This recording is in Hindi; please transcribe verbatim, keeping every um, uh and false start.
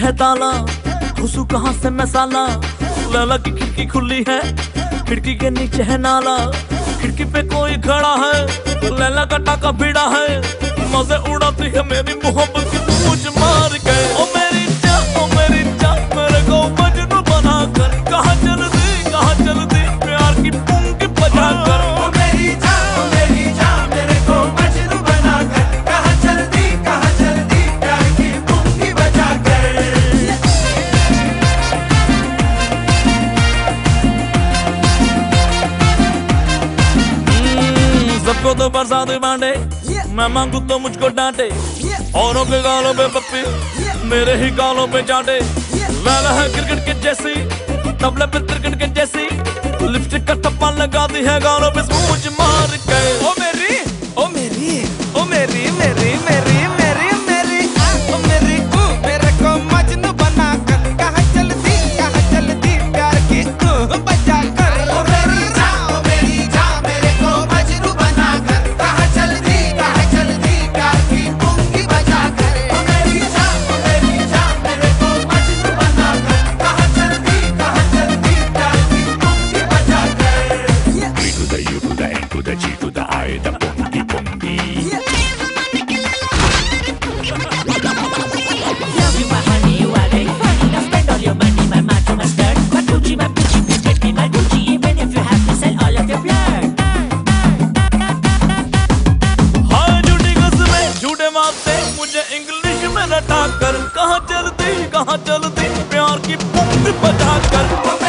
है ताला, घुसू कहाँ से मैं साला। लैला की खिड़की खुली है, खिड़की के नीचे है नाला। खिड़की पे कोई खड़ा है, लैला का टाका भिड़ा है। मजे उड़ाती है मेरी मोहब्बत की मुझ मार के। ओ मेरी जान, ओ मेरी जान, मेरे को मजनू बना कर। कहाँ चल दी, कहाँ चल दी प्यार की पुंगी बजा कर। ओ मेरी जान, ओ मेरी जान, मेरे को मजनू बना कर। कहाँ चल दी, कहाँ चल दी प्यार की पुंगी बजा कर। सबको तो बरसात बांटे, मैं मांगू तो मुझको डांटे। औरों के गालों पे पप्पी, मेरे ही गालों पे चाटे। लैला है क्रिकेट के जैसी, तबले पे क्रिकेट के जैसी। लिपस्टिक का टप्पा लगा दी है गालों पे स्मूच मार के। ओ मेरी, ओ मेरी, ओ मेरी, मेरी, मेरी, मेरी, मेरी, ओ मेरी, ऊ मेरे को मजनू बना कर। कहाँ चल दी, कहाँ चल दी प्यार की ऊ बजा कर। ओ मेरी जान, ओ मेरी जान, मेरे को मजनू बना कर। कहाँ चल दी, कहाँ चल दी प्यार की पुंगी बजा कर। ओ मेरी जान, ओ मेरी जान, मेरे को मजनू बना कर। कहाँ चल दी, कहाँ चल दी प्यार की पुंगी बजा कर। B to the U to the N to the G to the I, the pongi pongi. Love you, my honey, you are very funny. Now spend all your money, my macho mustard. My Gucci, my Gucci, please get me my Gucci. Even if you have to sell all of your blood. हाँ झूठी कसमें झूठे मारते मुझे इंग्लिश में रटा कर। कहाँ चलती, कहाँ चलती प्यार की पुंगी बजा कर।